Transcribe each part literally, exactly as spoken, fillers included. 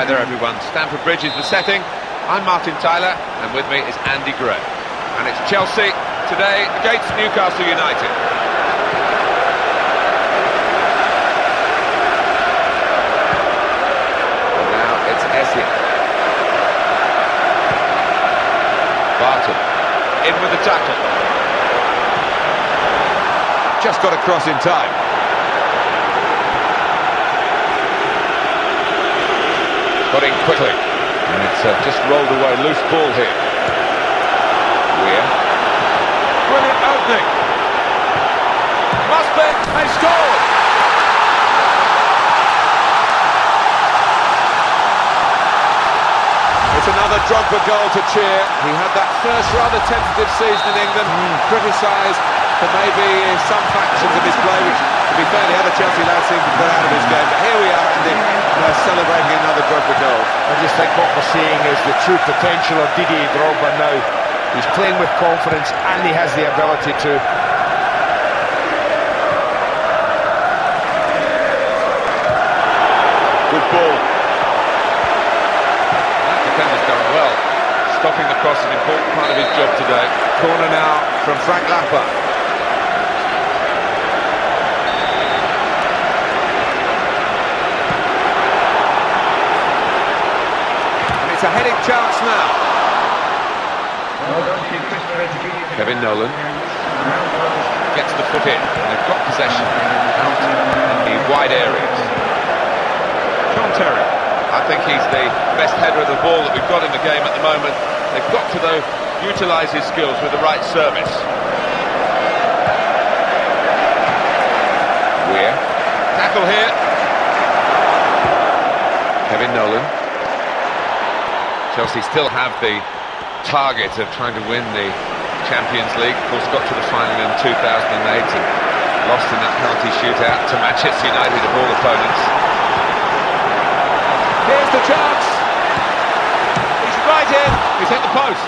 Hi there everyone, Stamford Bridge is the setting. I'm Martin Tyler and with me is Andy Gray. And it's Chelsea today against Newcastle United. And now it's Essien. Barton in with the tackle. Just got across in time. Got in quickly, and it's uh, just rolled away, loose ball here. Weir. Brilliant opening. Must be, they scored! It's another Drogba goal to cheer. He had that first rather tentative season in England, mm. criticised for maybe some factions of his play, which, to be fair, the other Chelsea lads seem to put out of his game. But here we are, Andy, uh, celebrating another Drogba goal. I just think what we're seeing is the true potential of Didier Drogba now. He's playing with confidence and he has the ability to. Good ball. That defender's done well. Stopping the cross is an important part of his job today. Corner now from Frank Lampard. A heading chance now. Kevin Nolan gets the foot in. They've got possession out in the wide areas. John Terry. I think he's the best header of the ball that we've got in the game at the moment. They've got to, though, utilise his skills with the right service. Weir. Tackle here. Kevin Nolan. Chelsea still have the target of trying to win the Champions League. Of course, got to the final in two thousand eight and lost in that penalty shootout to Manchester United of all opponents. Here's the chance. He's right in. He's hit the post.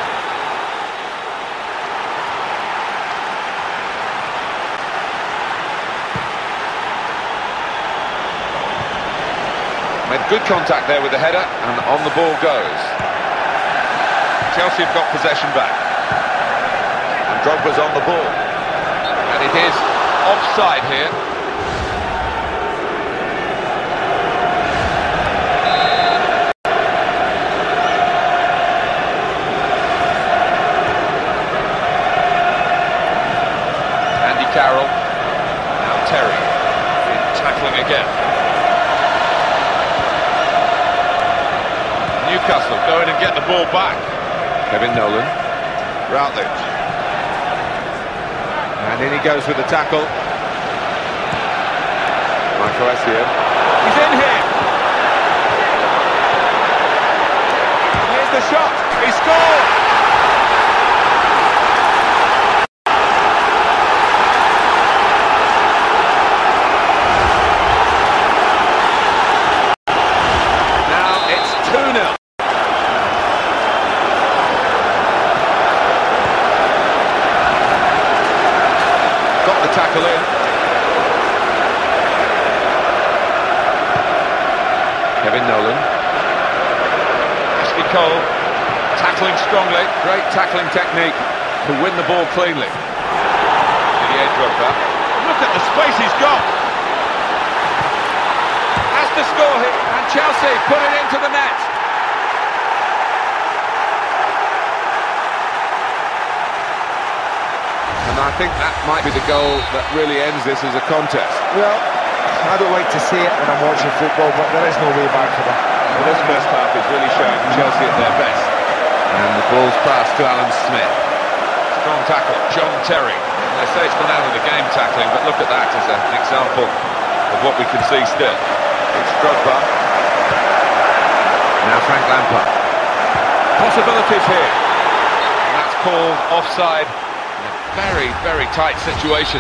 Made good contact there with the header, and on the ball goes. Chelsea have got possession back. And Drogba's on the ball. And it is offside here. Andy Carroll. Now Terry. In tackling again. Newcastle go in and get the ball back. Kevin Nolan. Routledge. And in he goes with the tackle. Michael Essien. He's in here. Here's the shot. He scored. Tackle in. Kevin Nolan. Ashley Cole tackling strongly. Great tackling technique to win the ball cleanly. Didier Drogba. Look at the space he's got. Has to score here, and Chelsea put it into the net. And I think that might be the goal that really ends this as a contest. Well, I don't like to say it when I'm watching football, but there is no way back for them. Well, this first half is really showing Chelsea at their best. And the ball's passed to Alan Smith. Strong tackle, John Terry. They say it's gone out of the game tackling, but look at that as an example of what we can see still. It's Drogba. Now Frank Lampard. Possibilities here. And that's called offside. Very, very tight situation.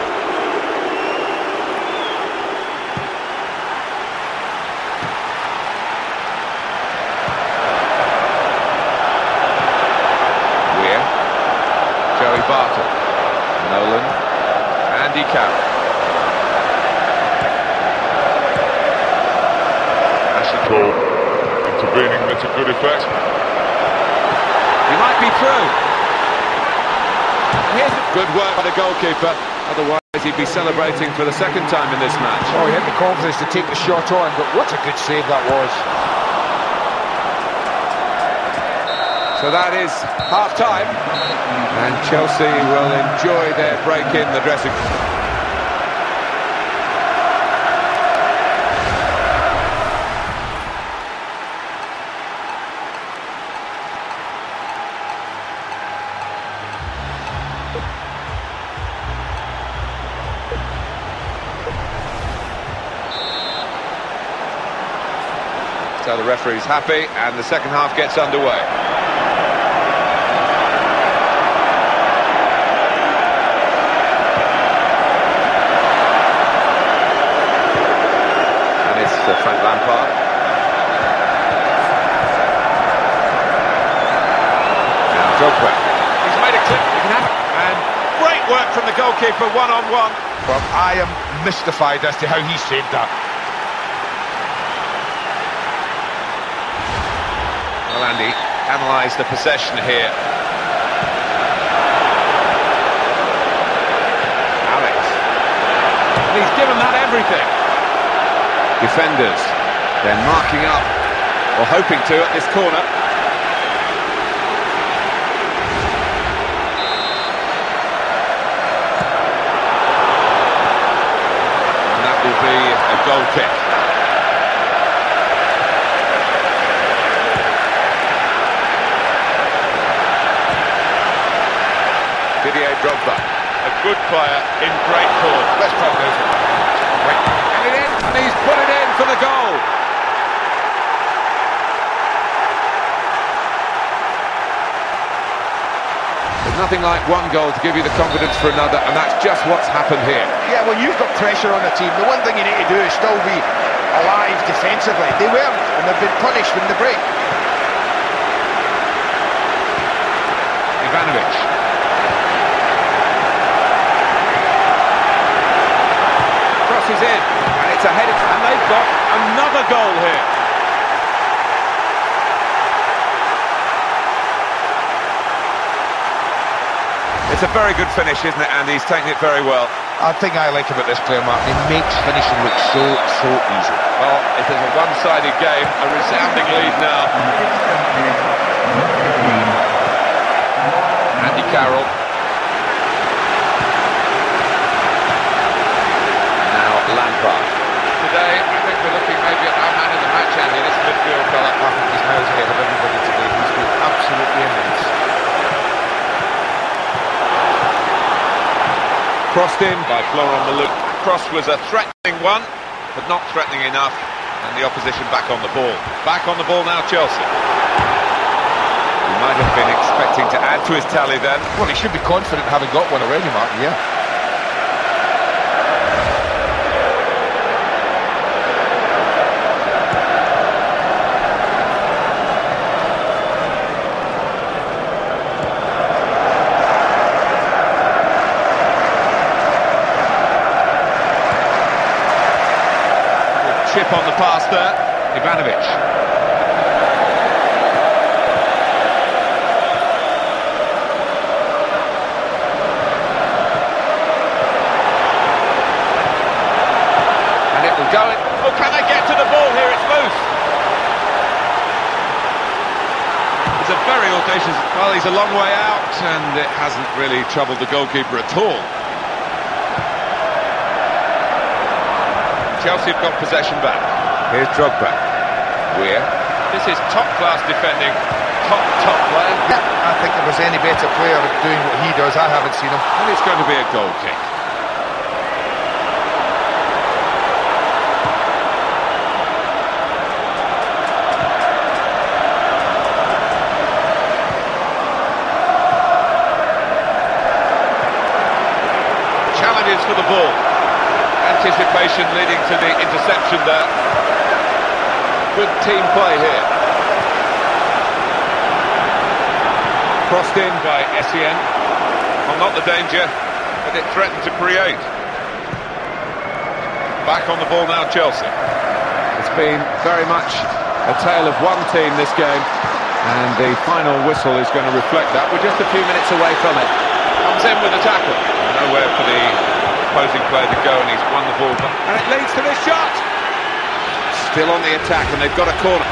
Weir. Joey Barton. Nolan. Andy Carroll. Ashley Cole. intervening with a good effect. He might be through. Here's the good work by the goalkeeper. Otherwise, he'd be celebrating for the second time in this match. Oh, he had the confidence to take the shot on, but what a good save that was. So that is half-time, and Chelsea will enjoy their break in the dressing room. So the referee's happy, and the second half gets underway. Uh, Frank Lampard. Now Drogba. He's made a clip. He can have it. And great work from the goalkeeper, one on one. Well, I am mystified as to how he saved that. Well, Andy, analyse the possession here. Alex. And he's given that everything. Defenders, they're marking up, or hoping to, at this corner. And that will be a goal kick. Didier Drogba, a good player in great form. Let's talk about it. And he's put it in for the goal. There's nothing like one goal to give you the confidence for another, and that's just what's happened here. Yeah, well, you've got pressure on the team. The one thing you need to do is still be alive defensively. They weren't, and they've been punished from the break. Ivanovic. Crosses in. It's a header, and they've got another goal here. It's a very good finish, isn't it, Andy? He's taken it very well. I think I like about this player, Martin. He makes finishing look so, so easy. Well, it is a one-sided game, a resounding lead now. Andy Carroll. Now Lampard. Today, I think we're looking maybe at our man of the match, Andy, this midfield fella. I think he's miles ahead of everybody today. He's been absolutely immense. Crossed in by Florent Malou. Cross was a threatening one, but not threatening enough, and the opposition back on the ball. Back on the ball now, Chelsea. He might have been expecting to add to his tally then. Well, he should be confident having got one already, Martin, yeah. Chip on the pass there, Ivanovic. And it will go in. Oh, can they get to the ball here? It's loose. It's a very audacious... Well, he's a long way out, and it hasn't really troubled the goalkeeper at all. Chelsea have got possession back. Here's Drogba. Weir. This is top-class defending. Top, top player. Yeah, I think if there's any better player doing what he does, I haven't seen him. And it's going to be a goal kick. Challenges for the ball. Anticipation leading to the interception there. Good team play here. Crossed in by Essien. Well, not the danger, but it threatened to create. Back on the ball now, Chelsea. It's been very much A tale of one team this game, and the final whistle is going to reflect that. We're just a few minutes away from it. Comes in with a tackle. Nowhere for the opposing player to go, and he's won the ball. And it leads to this shot. Still on the attack, and they've got a corner.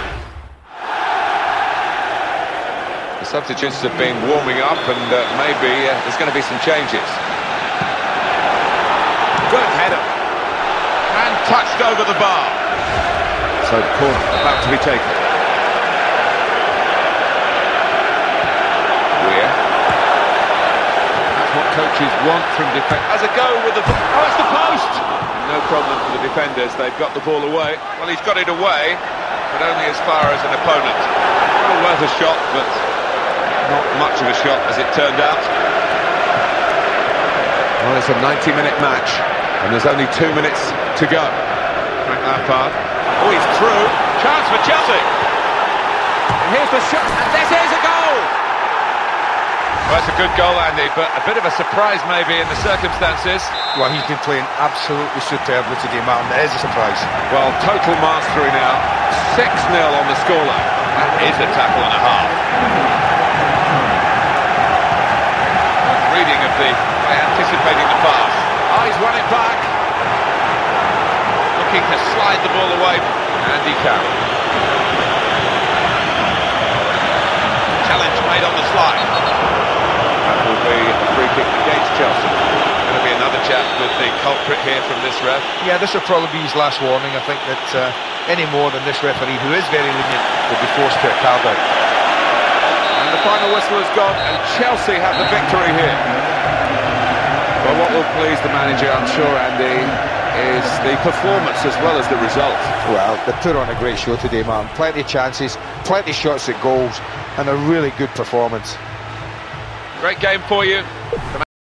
The substitutes have been warming up, and uh, maybe uh, there's going to be some changes. Good header. And touched over the bar. So the corner about to be taken. Weir. That's what coaches want from defence. As a go with the... Oh, it's the post! No problem for the defenders. They've got the ball away. Well, he's got it away, but only as far as an opponent. Well worth a shot, but not much of a shot as it turned out. Well, it's a ninety minute match, and there's only two minutes to go. Frank Lampard. Oh, he's through. Chance for Chelsea. And here's the shot, and this is a goal! Well, it's a good goal, Andy, but a bit of a surprise maybe in the circumstances. Well, he's been playing absolutely superbly today, Martin. It is a surprise. Well, total mastery now. six nil on the scoreline. That is a tackle and a half. Reading of the... by anticipating the pass. Oh, he's won it back. Looking to slide the ball away, Andy Carroll. Challenge made on the slide. That will be a free kick against Chelsea. Going to be another chat with the culprit here from this ref. Yeah, this will probably be his last warning. I think that uh, any more than this referee, who is very lenient, will be forced to a card out. And the final whistle has gone, and Chelsea have the victory here. Well, what will please the manager, I'm sure, Andy, is the performance as well as the result. Well, they put on a great show today, man. Plenty of chances, plenty of shots at goals, and a really good performance. Great game for you.